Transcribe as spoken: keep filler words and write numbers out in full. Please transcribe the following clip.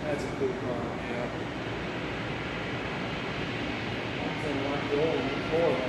That's a cool car. Yeah. I'm saying like the old before.